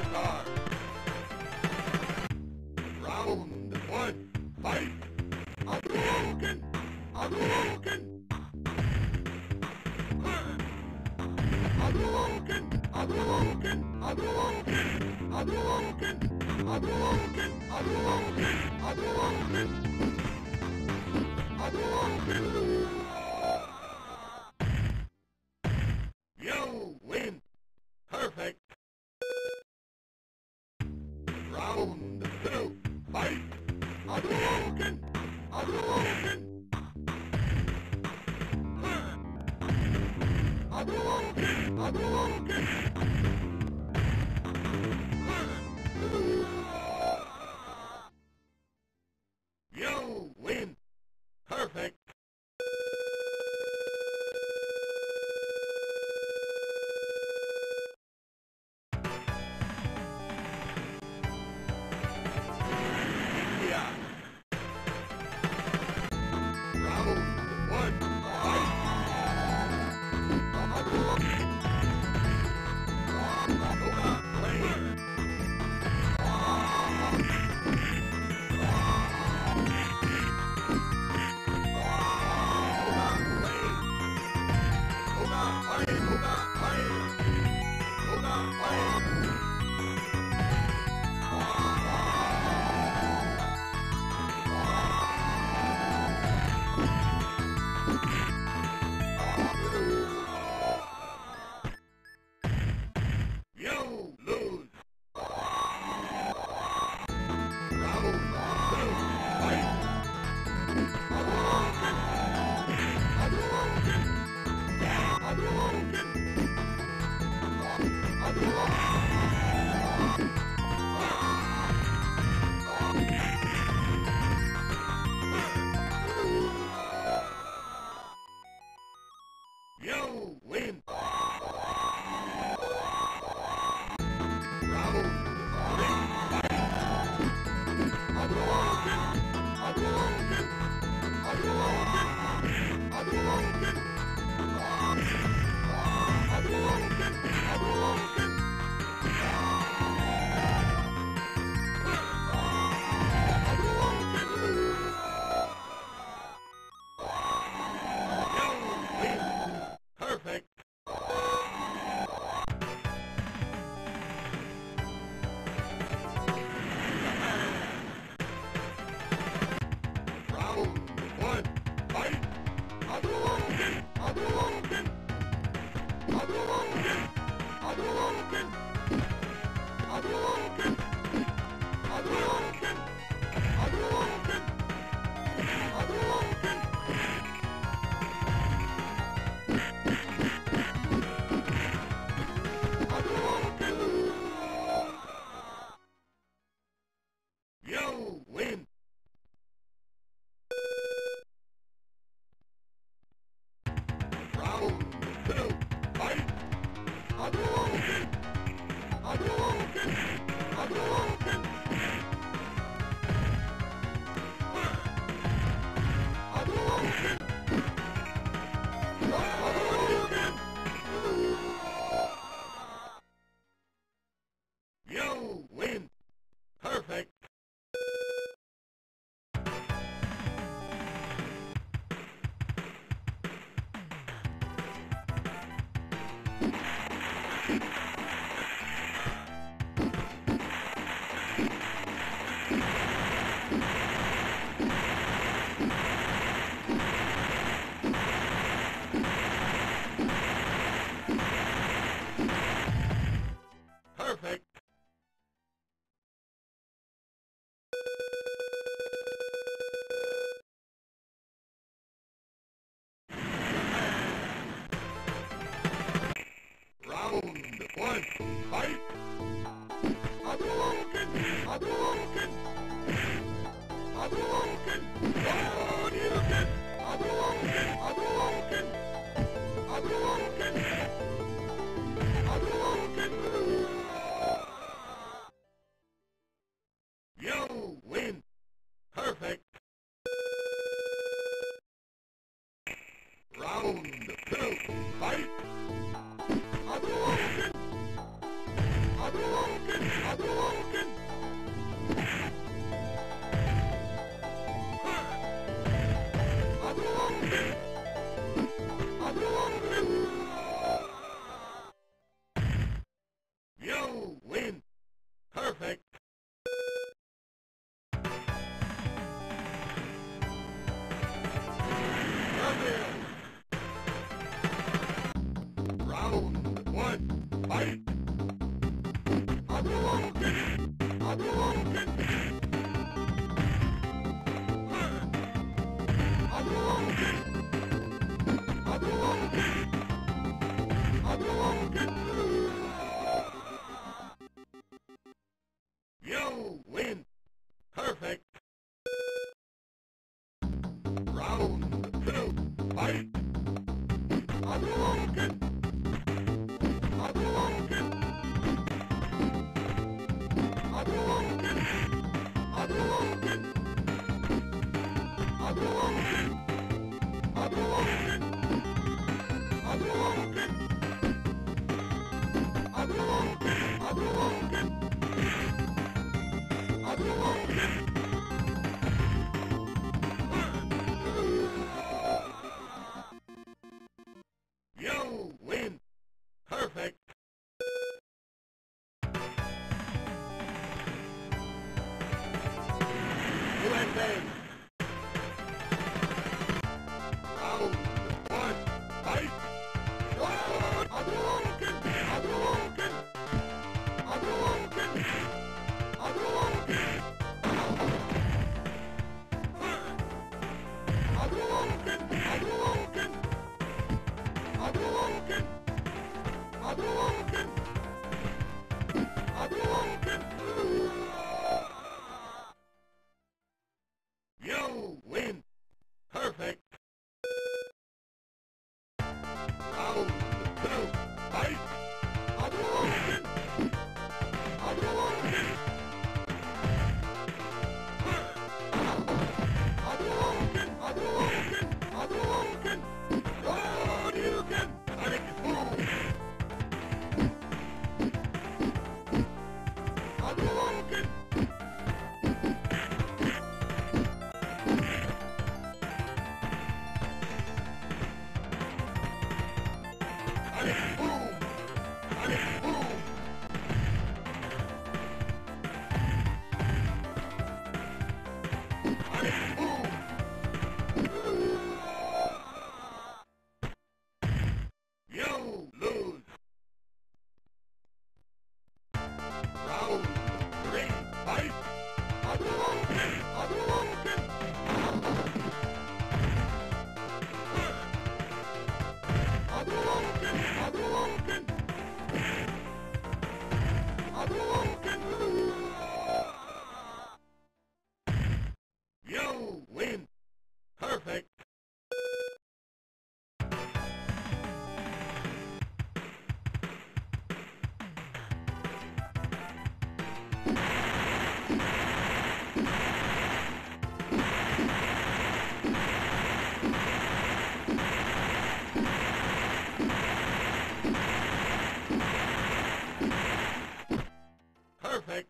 Round one, fight! Hadouken! Hadouken! Hadouken! Hadouken! Hadouken! Hadouken! Hadouken! Hadouken! Hadouken! Hadouken! You win! Perfect! Round two, fight! Hadouken! Hadouken! Hadouken! Hadouken! You win! Perfect! Yeah. Round one, fight! You lose! Round two, fight! Hadouken! Hadouken! Hadouken! You win! Round three, fight! Hadouken! Hadouken! Hadouken! Hadouken! Hadouken! Hadouken! Perfect! Round one, fight! Hadouken! Hadouken! Hadouken! Hadouken! Hadouken! Hadouken! Hadouken! Hadouken! Hadouken! You win! Round two, fight! Hadouken! Hadouken! Hadouken! Hadouken! Hadouken! You win! Perfect! Perfect! Round one, fight! Hadouken! Hadouken! Hadouken! Hadouken! Hadouken! Hadouken! Hadouken! Hadouken! You win! Perfect! Round two, fight! Hadouken! Hadouken! You win. Perfect. Round one. Fight. Hadouken! Hadouken! Hadouken! Hadouken! Hadouken! You win! Perfect! Round two! Fight! Hadouken! Hadouken! Hadouken! Hadouken! Hadouken! Hadouken! Hadouken! Hadouken! Hadouken! Hadouken! You win! Perfect! USA! Round one, fight! Hadouken! Hadouken! Hadouken! Hadouken! Hadouken! Hadouken! Hadouken! Hadouken! Hadouken! You win! Perfect! Round two, fight! Hadouken! Hadouken! Hadouken! Hadouken! Hadouken! Hadouken! Sonic boom! Hadouken! Sonic boom! Sonic boom! Sonic boom! You lose! Round three, fight! Hadouken! Hadouken! Hadouken! Hadouken! Hadouken! You win! Perfect! Perfect!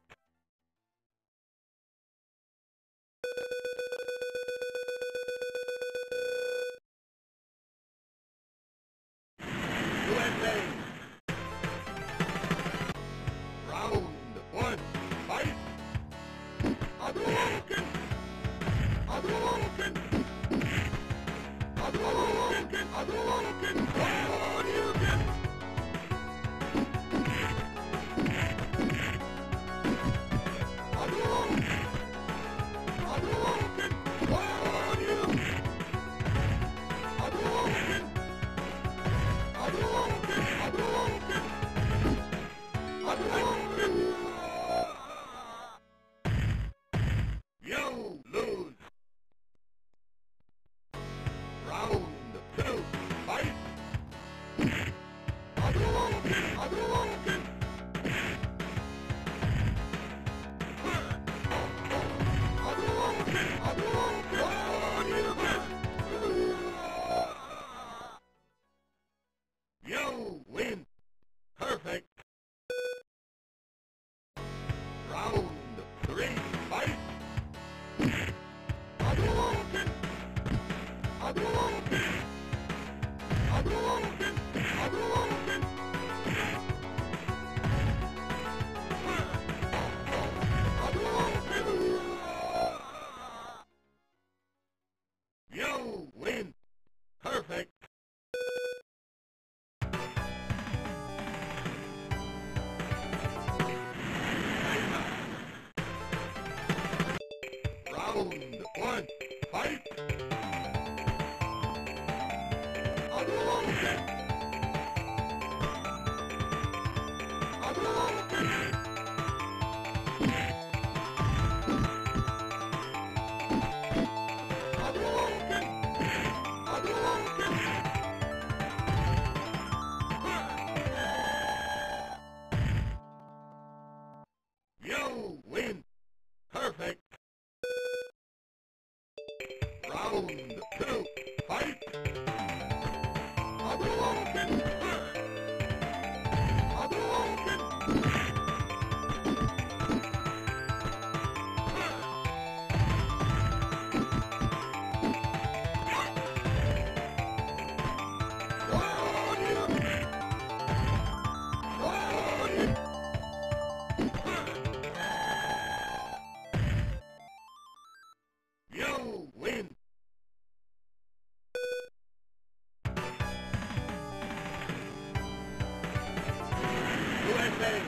USA! Round one, fight! Hadouken! Hadouken! Hadouken! Hadouken! Hadouken! Hadouken! Hadouken! Hadouken! Hadouken! Hadouken! Hadouken! You lose! Round two, fight! one, fight! Hadouken! Hadouken! Hadouken! Hadouken! You win! Perfect! Round 2, fight! Hadouken! Hadouken! You win! USA!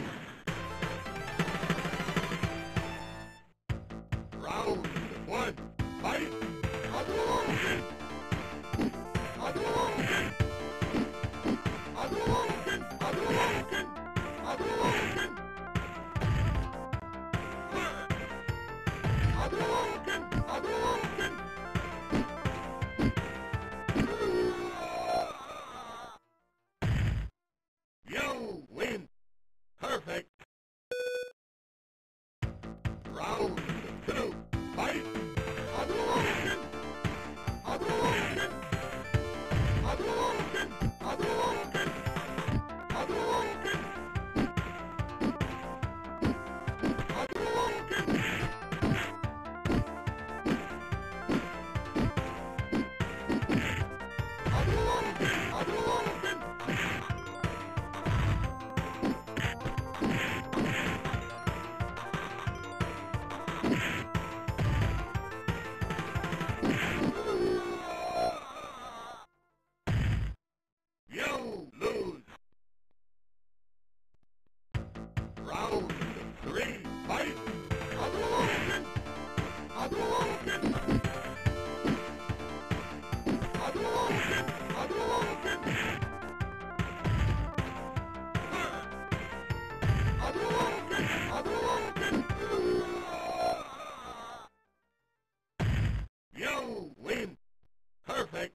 Round 1, fight! Hadouken! Hadouken! Hadouken! Hadouken! Hadouken! Hadouken! Hadouken! You win! Perfect! Round 2, fight! Hadouken! Hadouken! Hadouken! Hadouken! Hadouken! Hadouken! Hadouken! Hadouken! You lose! Round 3, fight! Hadouken! Hadouken! Hadouken! Hadouken! Hadouken! Hadouken! You win! Perfect!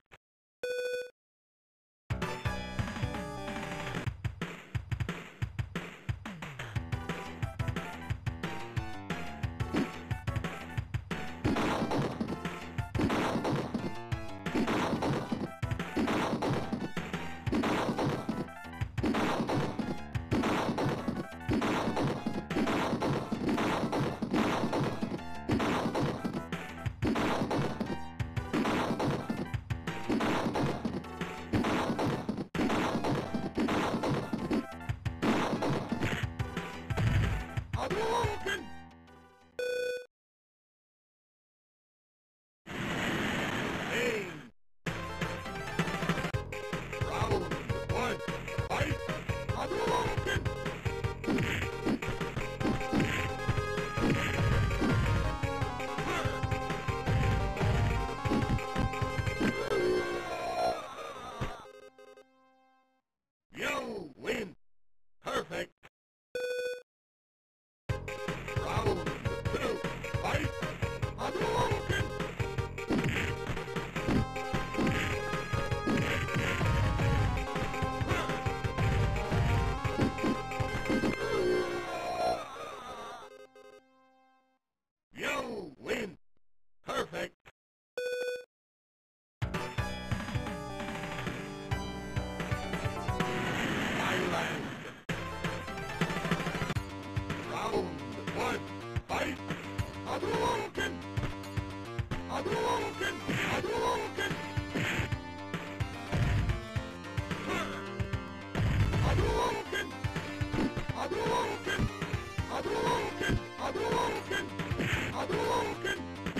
Hadouken! Aim! Round 1, fight! Hadouken! You win! Perfect! Round 2, fight! Hadouken! You win! Perfect! Thailand! Round 1, fight! Hadouken! Hadouken! Hadouken! Hadouken! Hadouken! Hadouken! Hadouken! Hadouken!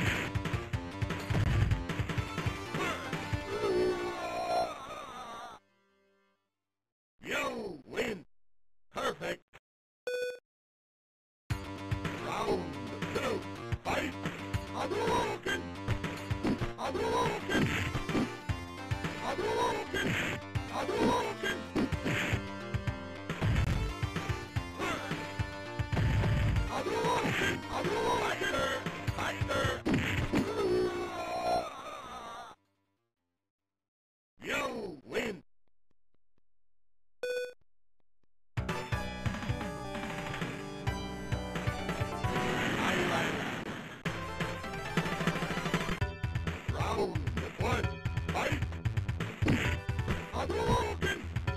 You win! Perfect! Round 2, fight! Hadouken! Hadouken! Hadouken! Hadouken! Hadouken! Hadouken! Fighter! You win! Round one, fight! Hadouken!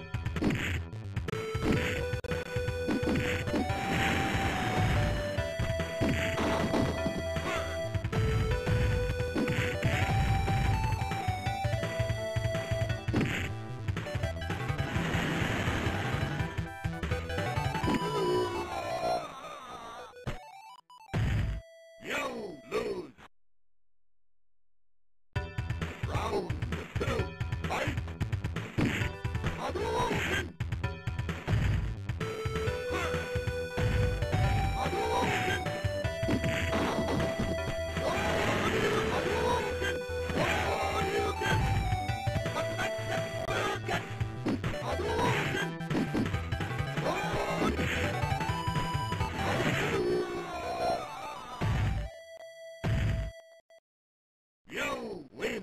You lose! Round two, fight! Hadouken! Hadouken! Hadouken! Hadouken! Hadouken! You win!